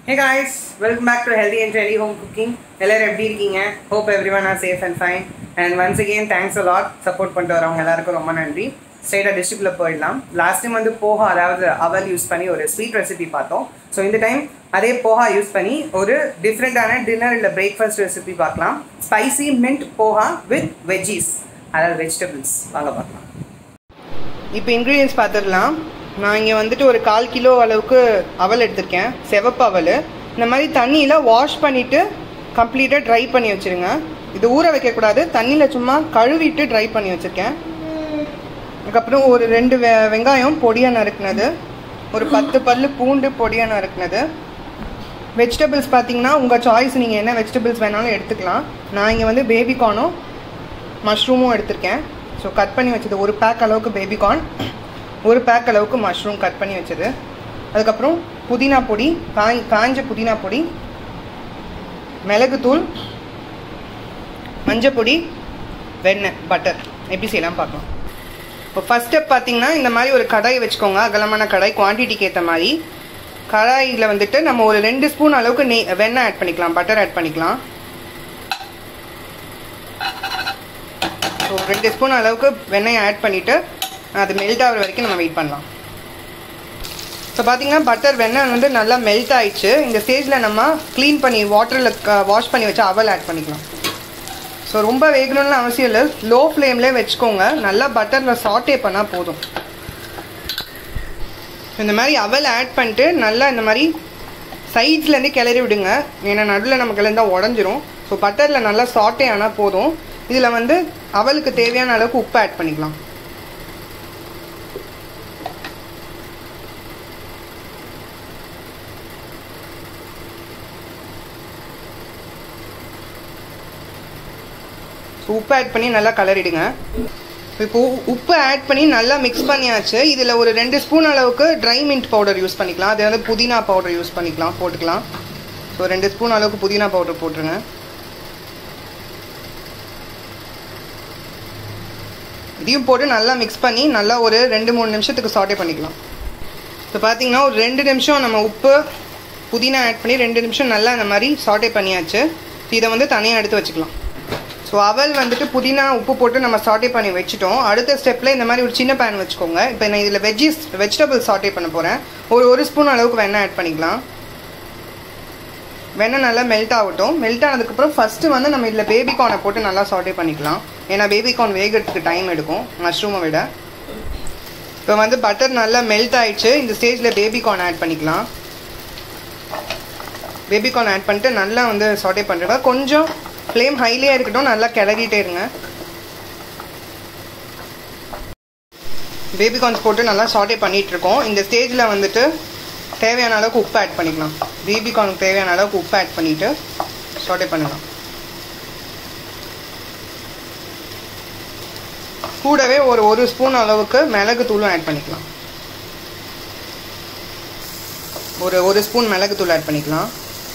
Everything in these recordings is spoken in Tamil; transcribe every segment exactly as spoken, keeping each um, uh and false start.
Hey guys, welcome back to Healthy and Trendy Home Cooking. எல்லாரும் எப்படி இருக்கீங்க? Hope everyone are safe and fine. And once again, thanks a lot. Support பண்ணிட்டு வரவங்க எல்லாருக்கும் ரொம்ப நன்றி. ஸ்ட்ரைட்டா டிஷ்க்குள்ள போயிடலாம். லாஸ்ட் டைம் வந்து போஹா அதாவது அவல் யூஸ் பண்ணி ஒரு ஸ்வீட் ரெசிபி பார்த்தோம். ஸோ இந்த டைம் அதே போஹா யூஸ் பண்ணி ஒரு டிஃப்ரெண்டான டின்னர் இல்லை பிரேக்ஃபாஸ்ட் ரெசிபி பார்க்கலாம். Spicy mint poha with veggies, அதாவது வெஜிடபிள்ஸ். வாங்க பார்க்கலாம். இப்போ இன்க்ரீடியன்ஸ் பார்த்துடலாம். நான் இங்கே வந்துட்டு ஒரு கால் கிலோ அளவுக்கு அவல் எடுத்திருக்கேன், சிவப்பு அவல். இந்த மாதிரி தண்ணியில் வாஷ் பண்ணிவிட்டு கம்ப்ளீட்டாக ட்ரை பண்ணி வச்சுருங்க. இது ஊற வைக்கக்கூடாது, தண்ணியில் சும்மா கழுவிட்டு ட்ரை பண்ணி வச்சுருக்கேன். அதுக்கப்புறம் ஒரு ரெண்டு வெ வெங்காயம் பொடியாக நறுக்குனது, ஒரு பத்து பல் பூண்டு பொடியாக நறுக்குனது. வெஜிடபிள்ஸ் பார்த்தீங்கன்னா உங்கள் சாய்ஸ், நீங்கள் என்ன வெஜிடபிள்ஸ் வேணாலும் எடுத்துக்கலாம். நான் இங்கே வந்து பேபிகார்னும் மஷ்ரூமும் எடுத்திருக்கேன். ஸோ கட் பண்ணி வச்சது ஒரு பேக் அளவுக்கு பேபிகார்ன், ஒரு பேக் அளவுக்கு மஷ்ரூம் கட் பண்ணி வச்சது. அதுக்கப்புறம் புதினா பொடி, காய் காஞ்ச புதினா பொடி, மிளகுத்தூள், மஞ்சள் பொடி, வெண்ணெய், பட்டர். எப்படி செய்யலாம் பார்க்கலாம். இப்போ ஃபஸ்ட் ஸ்டெப் பார்த்தீங்கன்னா இந்த மாதிரி ஒரு கடாய் வச்சுக்கோங்க, அகலமான கடாய், குவான்டிட்டிக்கு ஏற்ற மாதிரி. கடாயில் வந்துட்டு நம்ம ஒரு ரெண்டு ஸ்பூன் அளவுக்கு நெய் வெண்ணெய் ஆட் பண்ணிக்கலாம், பட்டர் ஆட் பண்ணிக்கலாம். ஸோ ரெண்டு ஸ்பூன் அளவுக்கு வெண்ணெயை ஆட் பண்ணிவிட்டு அது மெல்ட் ஆகிற வரைக்கும் நம்ம வெயிட் பண்ணலாம். ஸோ பார்த்தீங்கன்னா பட்டர் வெண்ணெய் வந்து நல்லா மெல்ட் ஆகிடுச்சு. இந்த ஸ்டேஜில் நம்ம க்ளீன் பண்ணி வாட்டரில் வாஷ் பண்ணி வச்சு அவல் ஆட் பண்ணிக்கலாம். ஸோ ரொம்ப வேகணும்னு அவசியம் இல்லை, லோ ஃப்ளேம்லேயே வச்சுக்கோங்க. நல்லா பட்டரில் சாட்டே பண்ணால் போதும். இந்த மாதிரி அவல் ஆட் பண்ணிட்டு நல்லா இந்த மாதிரி சைட்ஸ்லேருந்து கிளறி விடுங்க, ஏன்னா நடுவில் நம்ம கிளறிந்தால் உடஞ்சிரும். ஸோ பட்டரில் நல்லா சாட்டே ஆனால் போதும். இதில் வந்து அவலுக்கு தேவையான அளவுக்கு உப்பு ஆட் பண்ணிக்கலாம். உப்பு ஆட் பண்ணி நல்லா கலரிடுங்க. இப்போ உப்பு ஆட் பண்ணி நல்லா மிக்ஸ் பண்ணியாச்சு. இதில் ஒரு ரெண்டு ஸ்பூன் அளவுக்கு ட்ரை மின்ட் பவுடர் யூஸ் பண்ணிக்கலாம், அது வந்து புதினா பவுடர் யூஸ் பண்ணிக்கலாம், போட்டுக்கலாம். ஸோ ரெண்டு ஸ்பூன் அளவுக்கு புதினா பவுடர் போட்டுருங்க. இதையும் போட்டு நல்லா மிக்ஸ் பண்ணி நல்லா ஒரு ரெண்டு மூணு நிமிஷத்துக்கு சாட்டே பண்ணிக்கலாம். இப்போ பார்த்தீங்கன்னா ஒரு ரெண்டு நிமிஷம் நம்ம உப்பு புதினா ஆட் பண்ணி ரெண்டு நிமிஷம் நல்லா இந்த மாதிரி சாட்டே பண்ணியாச்சு. இதை வந்து தனியாக எடுத்து வச்சுக்கலாம். ஸோ அவல் வந்துட்டு புதினா உப்பு போட்டு நம்ம சாட்டே பண்ணி வச்சுட்டோம். அடுத்த ஸ்டெப்பில் இந்த மாதிரி ஒரு சின்ன பேன் வச்சுக்கோங்க. இப்போ நான் இதில் வெஜ்ஜீஸ் வெஜிடபிள்ஸ் சாட்டே பண்ண போகிறேன். ஒரு ஒரு ஸ்பூன் அளவுக்கு வெண்ணெய் ஆட் பண்ணிக்கலாம். வெண்ணெய் நல்லா மெல்ட் ஆகட்டும். மெல்ட் ஆனதுக்கப்புறம் ஃபஸ்ட்டு வந்து நம்ம இதில் பேபிகார்னை போட்டு நல்லா சாட்டே பண்ணிக்கலாம், ஏன்னா பேபிகார்ன் வேகிறதுக்கு டைம் எடுக்கும் மஷ்ரூமை விட. இப்போ வந்து பட்டர் நல்லா மெல்ட் ஆகிடுச்சு. இந்த ஸ்டேஜில் பேபிகார்ன் ஆட் பண்ணிக்கலாம். பேபிகார்ன் ஆட் பண்ணிட்டு நல்லா வந்து சாட்டே பண்ணுறேங்க. கொஞ்சம் ஃப்ளேம் ஹைலியாக இருக்கட்டும், நல்லா கிளறிட்டே இருங்க. பேபிகார்ன்ஸ் போட்டு நல்லா சாட்டே பண்ணிகிட்ருக்கோம். இந்த ஸ்டேஜில் வந்துட்டு தேவையான அளவுக்கு உப்பு ஆட் பண்ணிக்கலாம். பேபிகார்னுக்கு தேவையான அளவுக்கு உப்பு ஆட் பண்ணிவிட்டு சாட்டே பண்ணலாம். கூடவே ஒரு ஒரு ஸ்பூன் அளவுக்கு மிளகு தூளும் ஆட் பண்ணிக்கலாம். ஒரு ஒரு ஸ்பூன் மிளகு தூள் ஆட் பண்ணிக்கலாம்.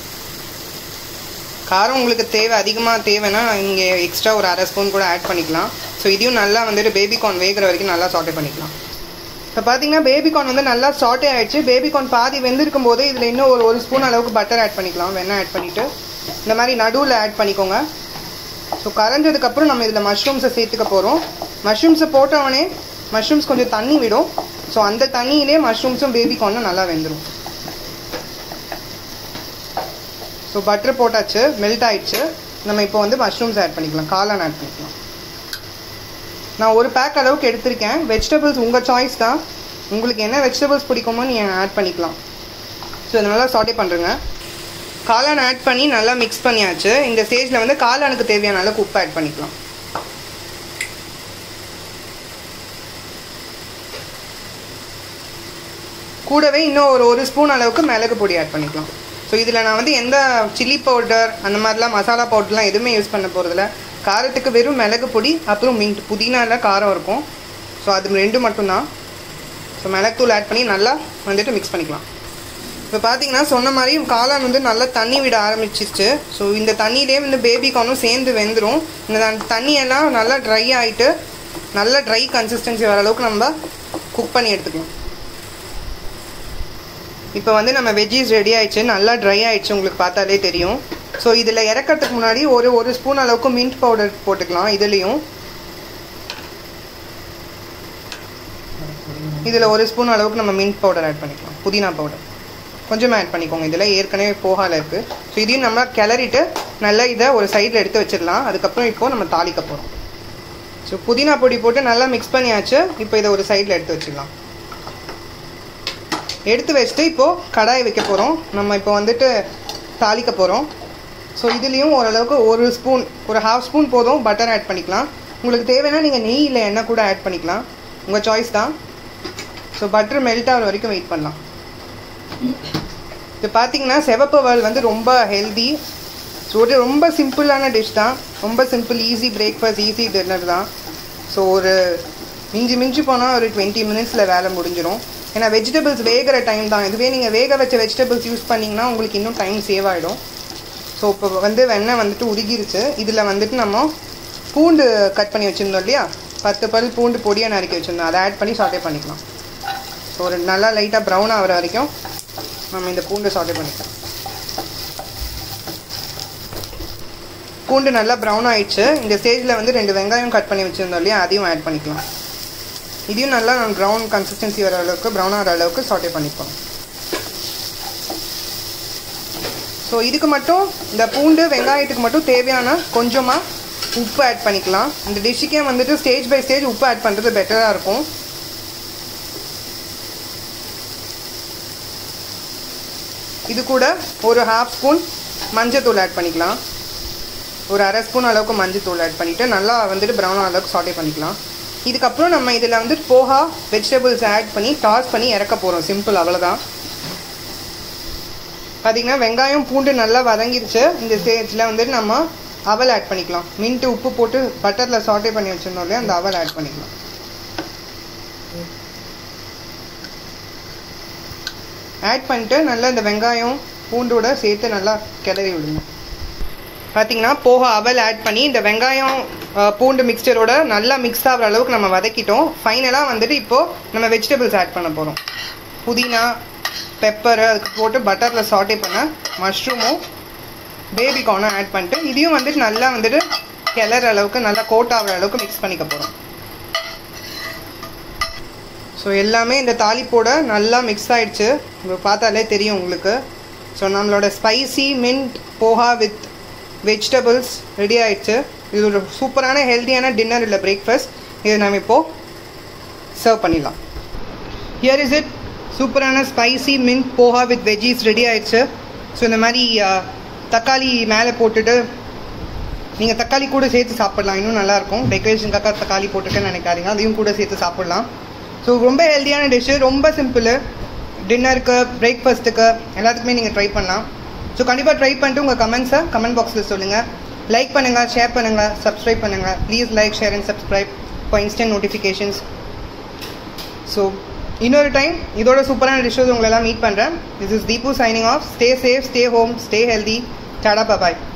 காரம் உங்களுக்கு தேவை அதிகமாக தேவைன்னா இங்கே எக்ஸ்ட்ரா ஒரு அரை ஸ்பூன் கூட ஆட் பண்ணிக்கலாம். ஸோ இதையும் நல்லா வந்துட்டு பேபிகார்ன் வேகிற வரைக்கும் நல்லா சாட்டே பண்ணிக்கலாம். இப்போ பார்த்தீங்கன்னா பேபிகார்ன் வந்து நல்லா சாட்டே ஆகிடுச்சு. பேபிகார்ன் பாதி வெந்திருக்கும் போது இதில் இன்னும் ஒரு ஒரு ஸ்பூன் அளவுக்கு பட்டர் ஆட் பண்ணிக்கலாம். வெண்ணெய் ஆட் பண்ணிவிட்டு இந்த மாதிரி நடுவில் ஆட் பண்ணிக்கோங்க. ஸோ கரைஞ்சதுக்கப்புறம் நம்ம இதில் மஷ்ரூம்ஸை சேர்த்துக்க போகிறோம். மஷ்ரூம்ஸை போட்டவொடனே மஷ்ரூம்ஸ் கொஞ்சம் தண்ணி விடும். ஸோ அந்த தண்ணியிலே மஷ்ரூம்ஸும் பேபிகார்னும் நல்லா வெந்துடும். ஸோ பட்டர் போட்டாச்சு, மெல்ட் ஆகிடுச்சு. நம்ம இப்போ வந்து மஷ்ரூம்ஸ் ஆட் பண்ணிக்கலாம், காளான் ஆட் பண்ணிக்கலாம். நான் ஒரு பேக் அளவுக்கு எடுத்திருக்கேன். வெஜிடபிள்ஸ் உங்கள் சாய்ஸ் தான், உங்களுக்கு என்ன வெஜிடபிள்ஸ் பிடிக்குமோ நீங்கள் ஆட் பண்ணிக்கலாம். ஸோ இதை நல்லா சாட்டே பண்ணுறேங்க. காளான் ஆட் பண்ணி நல்லா மிக்ஸ் பண்ணியாச்சு. இந்த ஸ்டேஜில் வந்து காளானுக்கு தேவையான அளவுக்கு உப்பு ஆட் பண்ணிக்கலாம். கூடவே இன்னும் ஒரு ஒரு ஸ்பூன் அளவுக்கு மிளகு பொடி ஆட் பண்ணிக்கலாம். ஸோ இதில் நான் வந்து எந்த சில்லி பவுடர் அந்த மாதிரிலாம் மசாலா பவுடர்லாம் எதுவுமே யூஸ் பண்ண போகிறதில்ல. காரத்துக்கு வெறும் மிளகு பொடி அப்புறம் மின்ட் புதினாவில் காரம் இருக்கும். ஸோ அது ரெண்டு மட்டும்தான். ஸோ மிளகுத்தூள் ஆட் பண்ணி நல்லா வந்துட்டு மிக்ஸ் பண்ணிக்கலாம். இப்போ பார்த்தீங்கன்னா சொன்ன மாதிரி காளான் வந்து நல்லா தண்ணி விட ஆரம்பிச்சிருச்சு. ஸோ இந்த தண்ணியிலே வந்து பேபிகார்னும் சேர்ந்து வெந்துடும். இந்த தண்ணியெல்லாம் நல்லா ட்ரை ஆகிட்டு நல்லா ட்ரை கன்சிஸ்டன்சி வர அளவுக்கு நம்ம குக் பண்ணி எடுத்துக்கலாம். இப்போ வந்து நம்ம வெஜ்ஜீஸ் ரெடி ஆயிடுச்சு, நல்லா ட்ரை ஆயிடுச்சு, உங்களுக்கு பார்த்தாலே தெரியும். ஸோ இதில் இறக்கிறதுக்கு முன்னாடி ஒரு ஒரு ஸ்பூன் அளவுக்கு மின்ட் பவுடர் போட்டுக்கலாம். இதுலேயும் இதில் ஒரு ஸ்பூன் அளவுக்கு நம்ம மின்ட் பவுடர் ஆட் பண்ணிக்கலாம். புதினா பவுடர் கொஞ்சமாக ஆட் பண்ணிக்கோங்க. இதில் ஏற்கனவே போகால இருக்குது. ஸோ இதையும் நம்ம கிளறிட்டு நல்லா இதை ஒரு சைடில் எடுத்து வச்சிடலாம். அதுக்கப்புறம் இப்போது நம்ம தாளிக்க போகிறோம். ஸோ புதினா பொடி போட்டு நல்லா மிக்ஸ் பண்ணியாச்சு. இப்போ இதை ஒரு சைடில் எடுத்து வச்சிடலாம். எடுத்து வச்சுட்டு இப்போது கடாய் வைக்க போகிறோம். நம்ம இப்போ வந்துட்டு தாளிக்க போகிறோம். ஸோ இதுலேயும் ஓரளவுக்கு ஒரு ஸ்பூன் ஒரு ஹாஃப் ஸ்பூன் போதும் பட்டர் ஆட் பண்ணிக்கலாம். உங்களுக்கு தேவைன்னா நீங்கள் நெய் இல்லை எண்ணெய் கூட ஆட் பண்ணிக்கலாம், உங்கள் சாய்ஸ் தான். ஸோ பட்டர் மெல்ட் ஆகிற வரைக்கும் வெயிட் பண்ணலாம். இது பார்த்தீங்கன்னா செவப்பு வல் வந்து ரொம்ப ஹெல்தி. ஸோ ஒரு ரொம்ப சிம்பிளான டிஷ் தான், ரொம்ப simple, easy breakfast, easy dinner தான். ஸோ ஒரு மிஞ்சி மிஞ்சி போனால் ஒரு டுவெண்ட்டி மினிட்ஸில் வேலை முடிஞ்சிடும். ஏன்னா வெஜிடபிள்ஸ் வேகிற டைம் தான். இதுவே நீங்கள் வேக வச்ச வெஜிடபிள்ஸ் யூஸ் பண்ணிங்கன்னா உங்களுக்கு இன்னும் டைம் சேவ் ஆகிடும். ஸோ இப்போ வந்து வெண்ணெய் வந்துட்டு உருகிருச்சு. இதில் வந்துட்டு நம்ம பூண்டு கட் பண்ணி வச்சுருந்தோம் இல்லையா, பத்து பல் பூண்டு பொடியாக நறுக்கி வச்சுருந்தோம், அதை ஆட் பண்ணி சாட்டே பண்ணிக்கலாம். ஸோ ஒரு நல்லா லைட்டாக ப்ரௌன் ஆகிற வரைக்கும் நம்ம இந்த பூண்டு சாட்டே பண்ணிக்கலாம். பூண்டு நல்லா ப்ரௌன் ஆயிடுச்சு. இந்த ஸ்டேஜில் வந்து ரெண்டு வெங்காயம் கட் பண்ணி வச்சுருந்தோம் இல்லையா, அதையும் ஆட் பண்ணிக்கலாம். இதையும் நல்லா நான் ப்ரௌன் கன்சிஸ்டன்சி வர அளவுக்கு, ப்ரௌன் ஆகிற அளவுக்கு சாட்டே பண்ணிப்போம். ஸோ இதுக்கு மட்டும், இந்த பூண்டு வெங்காயத்துக்கு மட்டும் தேவையான கொஞ்சமாக உப்பு ஆட் பண்ணிக்கலாம். இந்த டிஷ்ஷுக்கே வந்துட்டு ஸ்டேஜ் பை ஸ்டேஜ் உப்பு ஆட் பண்ணுறது பெட்டராக இருக்கும். இது கூட ஒரு ஹாஃப் ஸ்பூன் மஞ்சத்தூள் ஆட் பண்ணிக்கலாம். ஒரு அரை ஸ்பூன் அளவுக்கு மஞ்சத்தூள் ஆட் பண்ணிவிட்டு நல்லா வந்துட்டு ப்ரௌன் அளவுக்கு சாட்டே பண்ணிக்கலாம். இதுக்கப்புறம் நம்ம இதில் வந்துட்டு போஹா வெஜிடபிள்ஸ் ஆட் பண்ணி டாஸ் பண்ணி இறக்க போகிறோம். சிம்பிள், அவ்வளோதான். பார்த்திங்கன்னா வெங்காயம் பூண்டு நல்லா வதங்கிடுச்சு. இந்த ஸ்டேஜில் வந்துட்டு நம்ம அவல் ஆட் பண்ணிக்கலாம். மின்ட்டு உப்பு போட்டு பட்டரில் சாட்டே பண்ணி வச்சுருந்தோம் இல்லையா, அந்த அவல் ஆட் பண்ணிக்கலாம். ஆட் பண்ணிட்டு நல்லா இந்த வெங்காயம் பூண்டோட சேர்த்து நல்லா கிளறி விடுங்க. பார்த்திங்கன்னா போஹா அவல் ஆட் பண்ணி இந்த வெங்காயம் பூண்டு மிக்சரோட நல்லா மிக்ஸ் ஆகிற அளவுக்கு நம்ம வதக்கிட்டோம். ஃபைனலாக வந்துட்டு இப்போது நம்ம வெஜிடபிள்ஸ் ஆட் பண்ண போகிறோம். புதினா, பெப்பரு, அதுக்கு போட்டு பட்டரில் சாட்டே பண்ண மஷ்ரூமும் பேபி கார்னும் ஆட் பண்ணிட்டு இதையும் வந்துட்டு நல்லா வந்துட்டு கிளற அளவுக்கு, நல்லா கோட் ஆகிற அளவுக்கு மிக்ஸ் பண்ணிக்க போகிறோம். ஸோ எல்லாமே இந்த தாளிப்போட நல்லா மிக்ஸ் ஆகிடுச்சு. இப்போ பார்த்தாலே தெரியும் உங்களுக்கு. ஸோ நம்மளோட spicy mint poha with vegetables ready ஆகிடுச்சு. இது ஒரு சூப்பரான ஹெல்த்தியான டின்னர் இல்லை பிரேக்ஃபாஸ்ட். இதை நம்ம இப்போது சர்வ் பண்ணிடலாம். ஹியர் இஸ் இட், சூப்பரான spicy mint poha with veggies ready ஆகிடுச்சு. ஸோ இந்த மாதிரி தக்காளி மேலே போட்டுட்டு நீங்கள் தக்காளி கூட சேர்த்து சாப்பிட்லாம், இன்னும் நல்லாயிருக்கும். டெக்கரேஷனுக்காக தக்காளி போட்டுட்டுன்னு நினைக்காதீங்க, அதையும் கூட சேர்த்து சாப்பிட்லாம். ஸோ ரொம்ப ஹெல்த்தியான டிஷ்ஷு, ரொம்ப சிம்பிள். டின்னருக்கு, பிரேக்ஃபாஸ்ட்டுக்கு எல்லாத்துக்குமே நீங்கள் ட்ரை பண்ணலாம். ஸோ கண்டிப்பாக ட்ரை பண்ணிட்டு உங்கள் கமெண்ட்ஸை கமெண்ட் பாக்ஸில் சொல்லுங்கள். லைக் பண்ணுங்கள், ஷேர் பண்ணுங்கள், சப்ஸ்கிரைப் பண்ணுங்கள். Please like, share and subscribe for instant notifications. So இன்னொரு டைம் இதோட சூப்பரான டிஷ்ஷஸ் உங்களெல்லாம் மீட் பண்ணுறேன். This is Deepu signing off. Stay safe, stay home, stay healthy. Tata, bye.